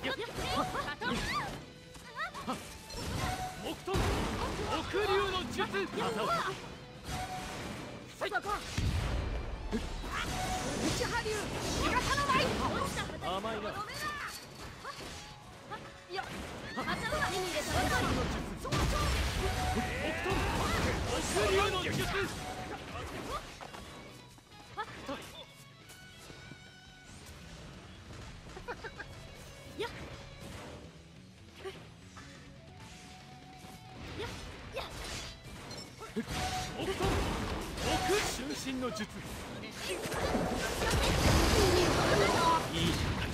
木遁奥流の術。 内波流味方の舞。 甘いな。 いや手に入れたばかりの術。 木遁奥流の術。奥瞬身の術。いいじゃない。